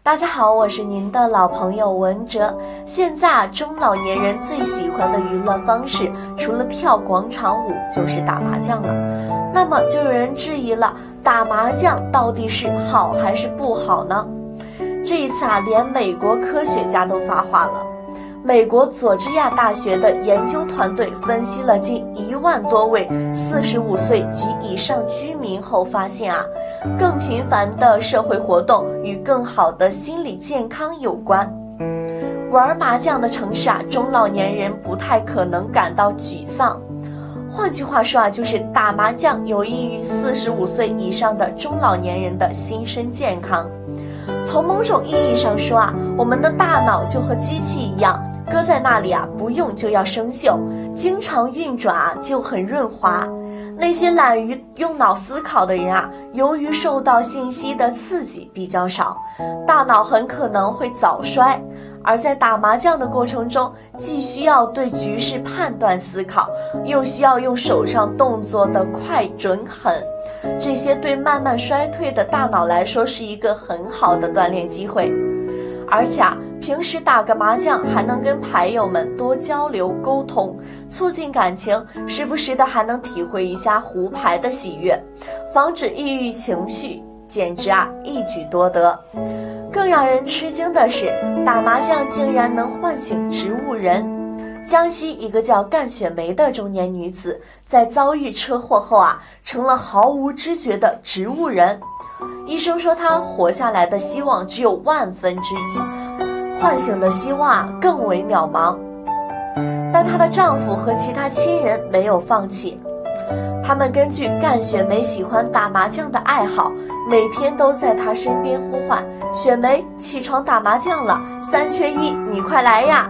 大家好，我是您的老朋友文哲。现在中老年人最喜欢的娱乐方式，除了跳广场舞，就是打麻将了。那么就有人质疑了，打麻将到底是好还是不好呢？这一次连美国科学家都发话了。美国佐治亚大学的研究团队分析了近1万多位45岁及以上居民后发现更频繁的社会活动与更好的心理健康有关。玩麻将的城市中老年人不太可能感到沮丧。换句话说就是打麻将有益于45岁以上的中老年人的心身健康。从某种意义上说我们的大脑就和机器一样，搁在那里不用就要生锈，经常运转就很润滑。那些懒于用脑思考的人由于受到信息的刺激比较少，大脑很可能会早衰。而在打麻将的过程中，既需要对局势判断思考，又需要用手上动作的快准狠，这些对慢慢衰退的大脑来说是一个很好的锻炼机会。而且平时打个麻将还能跟牌友们多交流沟通，促进感情，时不时的还能体会一下胡牌的喜悦，防止抑郁情绪，简直一举多得。更让人吃惊的是，打麻将竟然能唤醒植物人。江西一个叫干雪梅的中年女子，在遭遇车祸后成了毫无知觉的植物人。医生说她活下来的希望只有1/1000，唤醒的希望更为渺茫。但她的丈夫和其他亲人没有放弃，他们根据干雪梅喜欢打麻将的爱好，每天都在她身边呼唤：雪梅，起床打麻将了，3缺1，你快来呀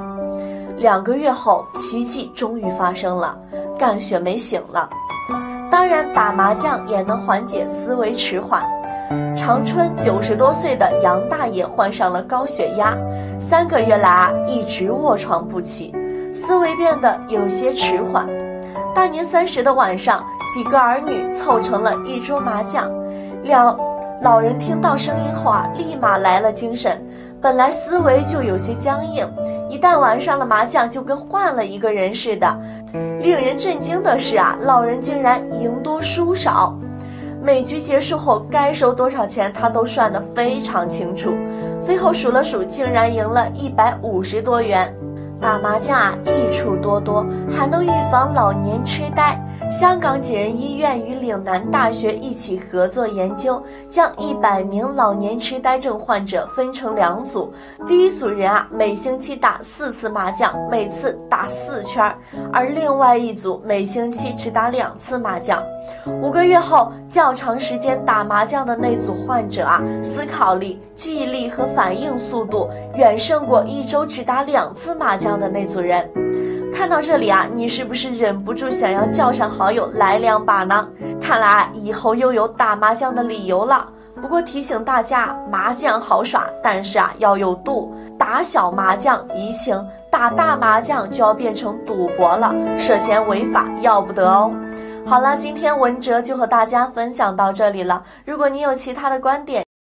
！2个月后，奇迹终于发生了，干雪梅醒了。当然，打麻将也能缓解思维迟缓。长春90多岁的杨大爷患上了高血压，3个月来一直卧床不起，思维变得有些迟缓。大年30的晚上，几个儿女凑成了一桌麻将，老人听到声音后立马来了精神。本来思维就有些僵硬，一旦玩上了麻将，就跟换了一个人似的。令人震惊的是老人竟然赢多输少。每局结束后，该收多少钱他都算得非常清楚，最后数了数，竟然赢了150多元。打麻将益处多多，还能预防老年痴呆。香港济仁医院与岭南大学一起合作研究，将100名老年痴呆症患者分成2组，第一组人每星期打4次麻将，每次打4圈，而另外一组每星期只打2次麻将。5个月后，较长时间打麻将的那组患者思考力、记忆力和反应速度远胜过1周只打2次麻将的那组人。看到这里你是不是忍不住想要叫上好友来2把呢？看来以后又有打麻将的理由了。不过提醒大家，麻将好耍，但是要有度。打小麻将怡情，打大麻将就要变成赌博了，涉嫌违法，要不得哦。好了，今天文哲就和大家分享到这里了。如果你有其他的观点，